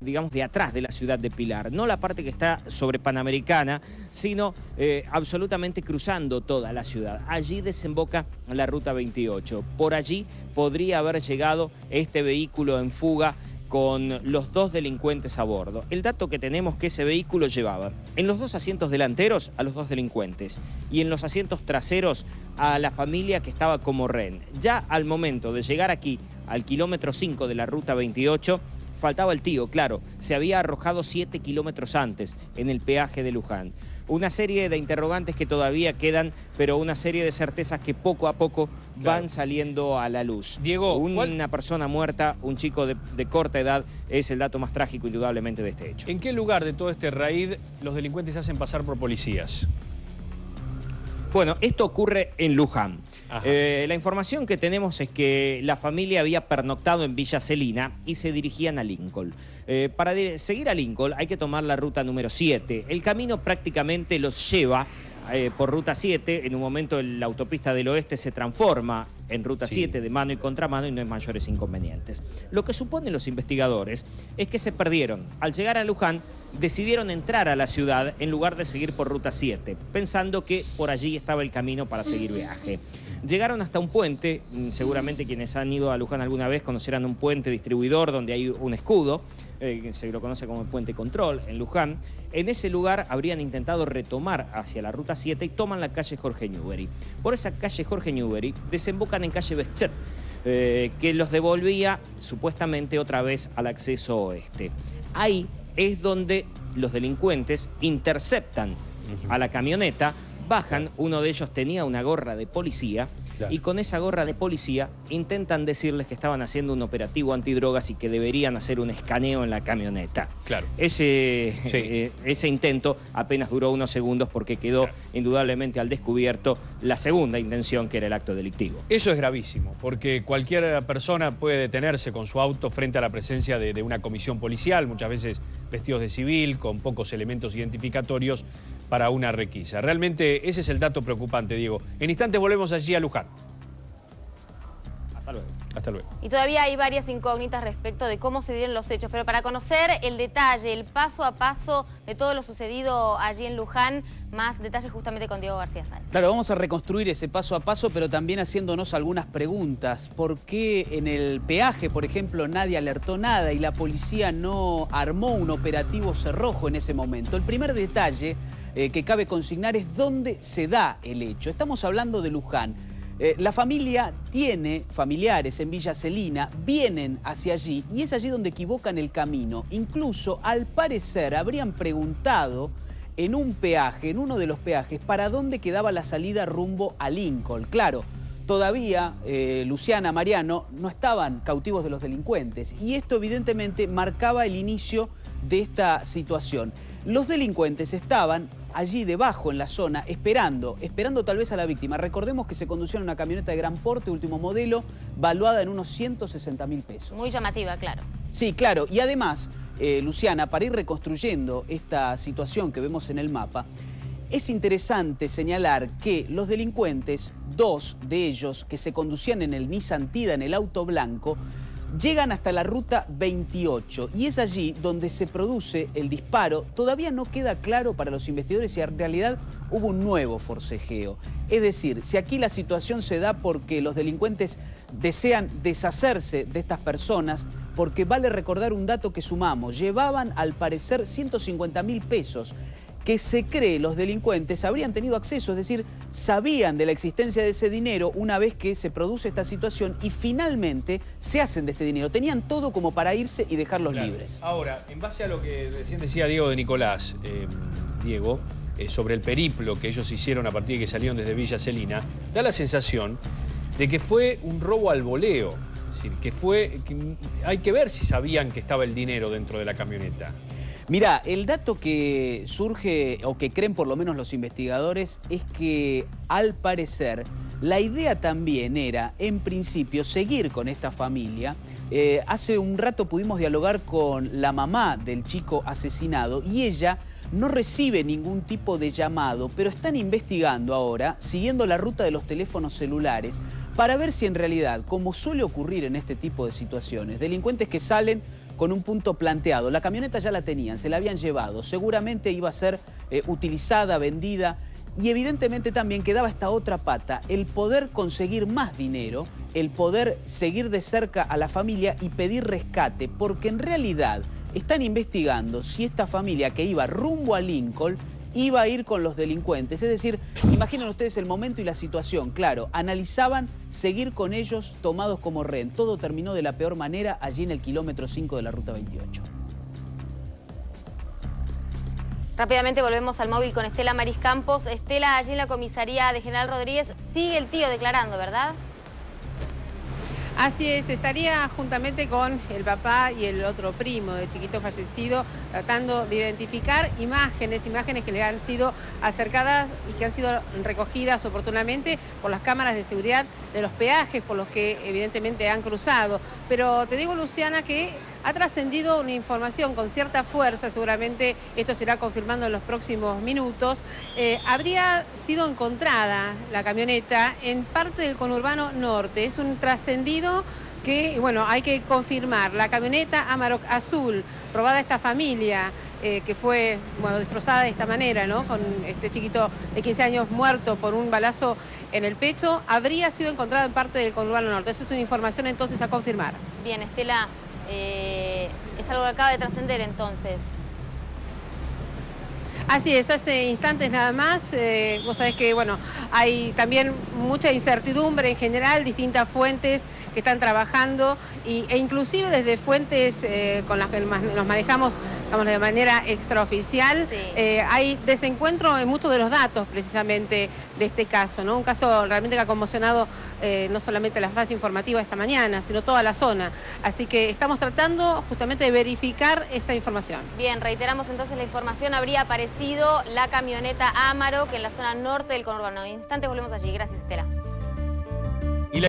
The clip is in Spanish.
digamos, de atrás de la ciudad de Pilar, no la parte que está sobre Panamericana, sino absolutamente cruzando toda la ciudad. Allí desemboca la ruta 28. Por allí podría haber llegado este vehículo en fuga con los dos delincuentes a bordo. El dato que tenemos es que ese vehículo llevaba en los dos asientos delanteros a los dos delincuentes y en los asientos traseros a la familia que estaba como rehén. Ya al momento de llegar aquí, al kilómetro 5 de la ruta 28, faltaba el tío, claro, se había arrojado 7 kilómetros antes en el peaje de Luján. Una serie de interrogantes que todavía quedan, pero una serie de certezas que poco a poco van saliendo a la luz. Diego, una persona muerta, un chico de corta edad, es el dato más trágico indudablemente de este hecho. ¿En qué lugar de todo este raid los delincuentes se hacen pasar por policías? Bueno, esto ocurre en Luján. La información que tenemos es que la familia había pernoctado en Villa Celina y se dirigían a Lincoln. Para seguir a Lincoln hay que tomar la ruta número 7. El camino prácticamente los lleva por ruta 7. En un momento la autopista del oeste se transforma en ruta 7 de mano y contramano y no hay mayores inconvenientes. Lo que suponen los investigadores es que se perdieron. Al llegar a Luján decidieron entrar a la ciudad en lugar de seguir por ruta 7, pensando que por allí estaba el camino para seguir viaje. Llegaron hasta un puente, seguramente quienes han ido a Luján alguna vez conocerán un puente distribuidor donde hay un escudo, se lo conoce como el puente control en Luján. En ese lugar habrían intentado retomar hacia la ruta 7 y toman la calle Jorge Newbery. Por esa calle Jorge Newbery desembocan en calle Bestcher, que los devolvía supuestamente otra vez al acceso oeste. Ahí es donde los delincuentes interceptan a la camioneta, bajan, uno de ellos tenía una gorra de policía, y con esa gorra de policía intentan decirles que estaban haciendo un operativo antidrogas y que deberían hacer un escaneo en la camioneta. Ese intento apenas duró unos segundos porque quedó indudablemente al descubierto la segunda intención, que era el acto delictivo. Eso es gravísimo, porque cualquier persona puede detenerse con su auto frente a la presencia de una comisión policial, muchas veces vestidos de civil, con pocos elementos identificatorios para una requisa. Realmente ese es el dato preocupante, Diego. En instantes volvemos allí a Luján. Hasta luego. Hasta luego. Y todavía hay varias incógnitas respecto de cómo se dieron los hechos, pero para conocer el detalle, el paso a paso de todo lo sucedido allí en Luján, más detalles justamente con Diego García Sáenz. Claro, vamos a reconstruir ese paso a paso, pero también haciéndonos algunas preguntas. ¿Por qué en el peaje, por ejemplo, nadie alertó nada y la policía no armó un operativo cerrojo en ese momento? El primer detalle que cabe consignar es dónde se da el hecho. Estamos hablando de Luján. La familia tiene familiares en Villa Celina, vienen hacia allí y es allí donde equivocan el camino. Incluso, al parecer, habrían preguntado en un peaje, en uno de los peajes, para dónde quedaba la salida rumbo a Lincoln. Claro, todavía Luciana, Mariano, no estaban cautivos de los delincuentes y esto evidentemente marcaba el inicio de esta situación. Los delincuentes estaban allí debajo en la zona, esperando tal vez a la víctima. Recordemos que se conducía en una camioneta de gran porte, último modelo, valuada en unos 160.000 pesos. Muy llamativa, claro. Sí, claro. Y además, Luciana, para ir reconstruyendo esta situación que vemos en el mapa, es interesante señalar que los delincuentes, dos de ellos que se conducían en el Nissan Tida, en el auto blanco, llegan hasta la ruta 28 y es allí donde se produce el disparo. Todavía no queda claro para los investigadores si en realidad hubo un nuevo forcejeo. Es decir, si aquí la situación se da porque los delincuentes desean deshacerse de estas personas, porque vale recordar un dato que sumamos, llevaban al parecer 150.000 pesos que se cree los delincuentes habrían tenido acceso, es decir, sabían de la existencia de ese dinero una vez que se produce esta situación y finalmente se hacen de este dinero. Tenían todo como para irse y dejarlos libres. Ahora, en base a lo que recién decía Diego de Nicolás, Diego, sobre el periplo que ellos hicieron a partir de que salieron desde Villa Celina, da la sensación de que fue un robo al voleo. Es decir, hay que ver si sabían que estaba el dinero dentro de la camioneta. Mirá, el dato que surge, o que creen por lo menos los investigadores, es que al parecer la idea también era, en principio, seguir con esta familia. Hace un rato pudimos dialogar con la mamá del chico asesinado y ella no recibe ningún tipo de llamado, pero están investigando ahora, siguiendo la ruta de los teléfonos celulares, para ver si en realidad, como suele ocurrir en este tipo de situaciones, delincuentes que salen con un punto planteado. La camioneta ya la tenían, se la habían llevado, seguramente iba a ser utilizada, vendida, y evidentemente también quedaba esta otra pata, el poder conseguir más dinero, el poder seguir de cerca a la familia y pedir rescate, porque en realidad están investigando si esta familia que iba rumbo a Lincoln iba a ir con los delincuentes. Es decir, imaginen ustedes el momento y la situación. Claro, analizaban seguir con ellos tomados como rehén. Todo terminó de la peor manera allí en el kilómetro 5 de la Ruta 28. Rápidamente volvemos al móvil con Estela Maris Campos. Estela, allí en la comisaría de General Rodríguez sigue el tío declarando, ¿verdad? Así es, estaría juntamente con el papá y el otro primo de chiquito fallecido tratando de identificar imágenes que le han sido acercadas y que han sido recogidas oportunamente por las cámaras de seguridad de los peajes por los que evidentemente han cruzado. Pero te digo, Luciana, que ha trascendido una información con cierta fuerza, seguramente esto se irá confirmando en los próximos minutos. Habría sido encontrada la camioneta en parte del conurbano norte. Es un trascendido que, bueno, hay que confirmar. La camioneta Amarok azul, robada a esta familia, que fue, bueno, destrozada de esta manera, ¿no? Con este chiquito de 15 años muerto por un balazo en el pecho, habría sido encontrada en parte del conurbano norte. Esa es una información entonces a confirmar. Bien, Estela. Es algo que acaba de trascender entonces. Así es, hace instantes nada más. Vos sabés que, bueno, hay también mucha incertidumbre en general, distintas fuentes que están trabajando e inclusive desde fuentes con las que nos manejamos, digamos, de manera extraoficial. Sí. Hay desencuentro en muchos de los datos precisamente de este caso, ¿no? Un caso realmente que ha conmocionado no solamente la fase informativa esta mañana, sino toda la zona. Así que estamos tratando justamente de verificar esta información. Bien, reiteramos entonces la información. Habría aparecido la camioneta Amarok en la zona norte del conurbano. En instantes volvemos allí. Gracias, Estela.